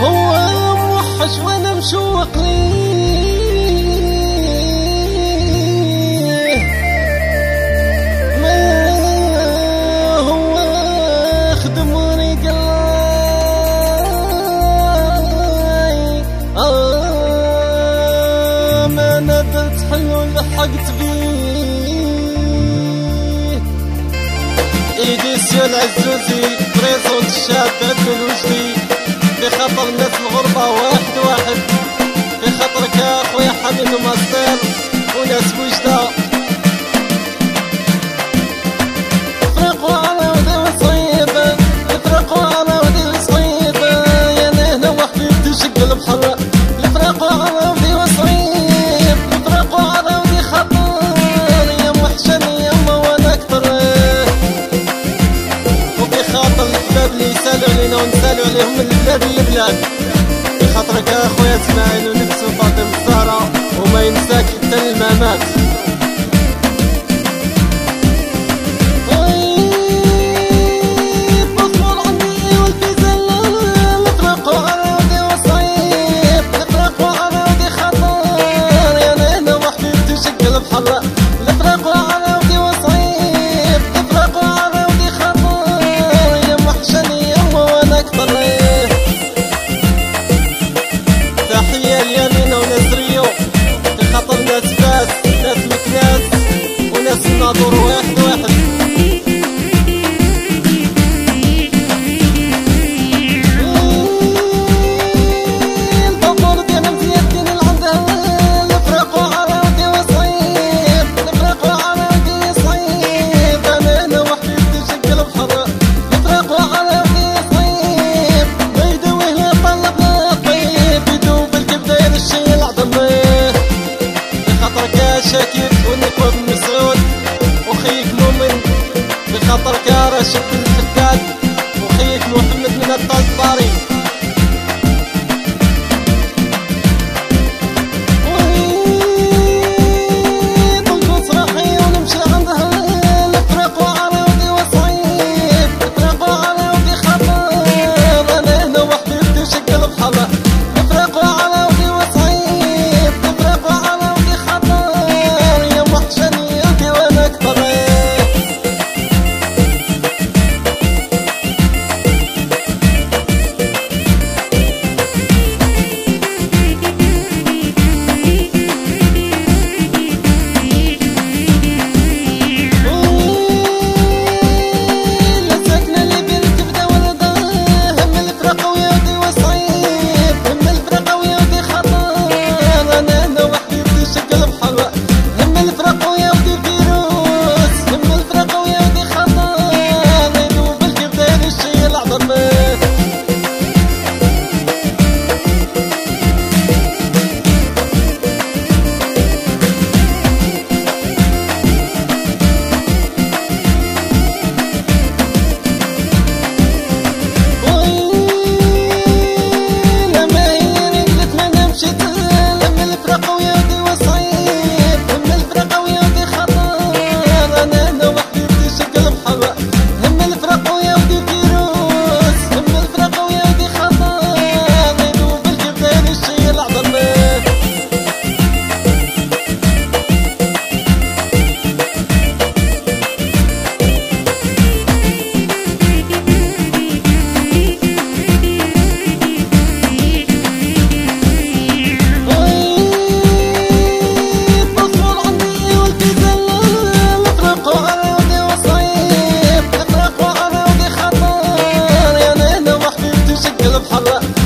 هو موحش وانا مشوق ليه، ما هو خدم رجاي. ما نبت حلو لحقت بيه، إيديسيون عزوزي بريزونت الشابات الوجدي، في خطر ناس الغربة واحد واحد، في خطرك يا خويا حميد وماستر وناس وجدة. فرقوا على ودي وصيبة، فرقوا على ودي وصيبة، يا نهنا وحبيب تشق البحر. فرقوا على ودي وصيب، فرقوا على ودي خطر، يا موحشني يما وانا اكتر. وفي خاطر الحباب اللي يسالوا علينا ونسالوا عليهم من البلاد للبلاد، في خاطرك يا خويا اسماعيل ونفسه فاطمة الزهرة، وما ينساك حتى الممات. ناظر واحد واحد. البابور ديالنا مزيادين لعندها، الفراقو على ودي وصيب، الفراقو على ودي صيب، انا هنا وحدي بدي نشكل بحر. الفراقو على ودي صيب، ما يدويه لا طلبنا الطيب، يدوب الكبده يا الشي العظم. بخاطرك يا شاكر والنكوة بن مسعود، وخيك مؤمن بخاطرك يا راشد بن الحداد، وخيك محمد من الطنطاري. طلقوا صراحي ونمشي عندها، الفراقو على ودي وصيب، الفراقو على ودي خطر، انا هنا وحدي بدي نشق البحر. الفراقو على ودي وصيب، الفراقو على ودي خطر، يا موحشني انتي وانا اكتر. البحر.